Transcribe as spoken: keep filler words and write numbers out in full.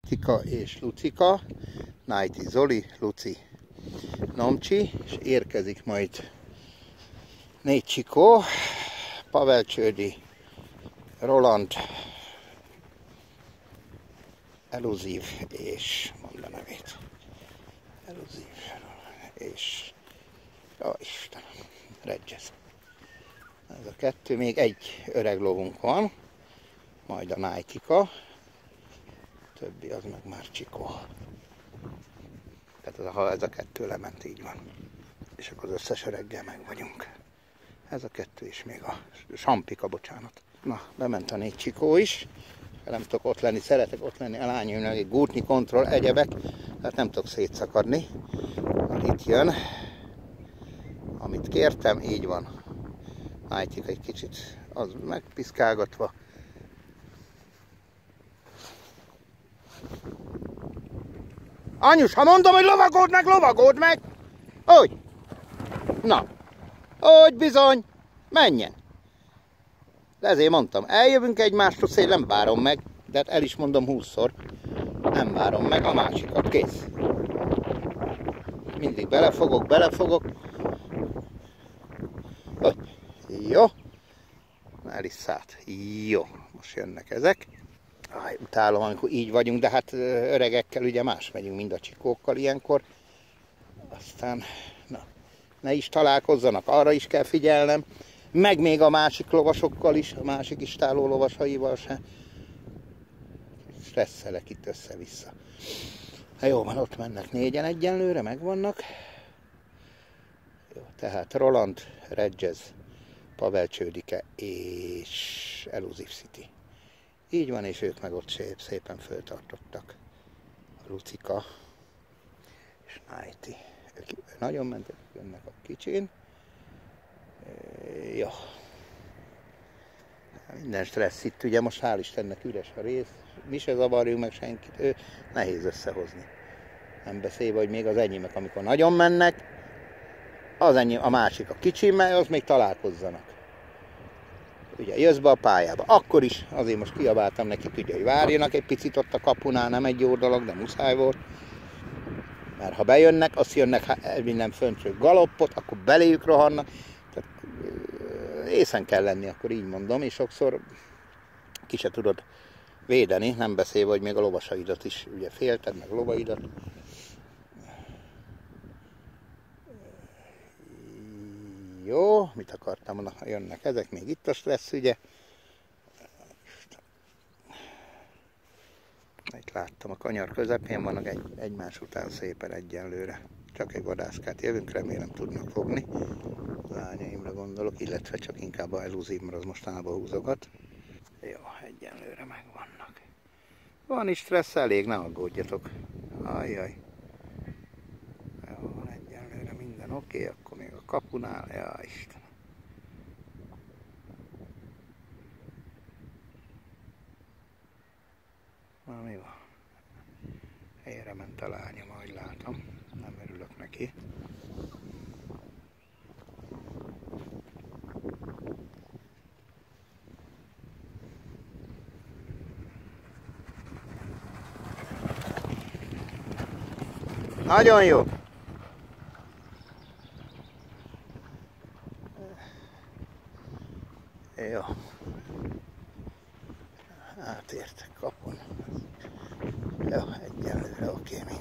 Nájtika és Lucika, Nájti Zoli, Luci Nomcsi, és érkezik majd négy csikó, Pavel Csődi, Roland, Eluzív és, mondd a nevét, Eluzív és, ó Istenem, Redzsez. Ez a kettő, még egy öreg lovunk van, majd a Nájtika, többi az meg már csikó. Tehát ez a, ez a kettő lement, így van. És akkor az összes öreggel meg vagyunk. Ez a kettő is még a Sampika, bocsánat. Na, bement a négy csikó is. Nem tudok ott lenni, szeretek ott lenni a lányomnak, egy gúrtni kontroll, egyebek, tehát nem tudok szétszakadni. Na, itt jön. Amit kértem, így van. Nájtika egy kicsit az megpiszkálgatva. Anyus, ha mondom, hogy lovagód meg, lovagód meg! Hogy? Na, hogy bizony, menjen! De ezért mondtam, eljövünk egymástól, szél, nem várom meg, de hát el is mondom húszszor, nem várom meg a másikat, kész. Mindig belefogok, belefogok. Hogy? Jó. El is szállt. Jó, most jönnek ezek. Aj, utálom, amikor így vagyunk, de hát öregekkel ugye más megyünk, mind a csikókkal ilyenkor. Aztán, na, ne is találkozzanak, arra is kell figyelnem. Meg még a másik lovasokkal is, a másik istáló lovasaival se. Stresszelek itt össze-vissza. Na jó van, ott mennek négyen egyenlőre, megvannak. Jó, tehát Roland, Redzsez, Pavel Csődike és Eluzív City. Így van, és ők meg ott szép, szépen föltartottak. A Lucika és Nájti. Ők nagyon mentek, jönnek a kicsin. Jó. Minden stressz itt, ugye most hál' Istennek üres a rész. Mi se zavarjunk meg senkit, ő nehéz összehozni. Nem beszélve, hogy még az enyémek, amikor nagyon mennek, az enyém, a másik a kicsi, mert az még találkozzanak. Ugye jössz be a pályába, akkor is, azért most kiabáltam nekik, ugye, hogy várjanak egy picit ott a kapunál, nem egy jó dolog, de muszáj volt. Mert ha bejönnek, azt jönnek minden föntről galoppot, akkor beléjük rohannak. Tehát észen kell lenni, akkor így mondom, és sokszor ki se tudod védeni, nem beszélve, hogy még a lovasaidat is ugye félted, meg lovaidat. Jó, mit akartam, na, jönnek ezek, még itt a stressz, ugye. Itt láttam, a kanyar közepén vannak egy, egymás után szépen egyenlőre. Csak egy vadászkát jövünk, remélem tudnak fogni. Lányaimra gondolok, illetve csak inkább a Eluzív, mert az mostanában húzogat. Jó, egyenlőre megvannak. Van is stressz, elég, ne aggódjatok. Ajjaj. Jó, van egyenlőre minden oké, okay, akkor még a kapunál, ja Isten. Na mi van? Helyre ment a lányom, ahogy látom. Nem örülök neki. Nagyon jó! Jó. Átértek kapun. Jó, egyenlőre oké, még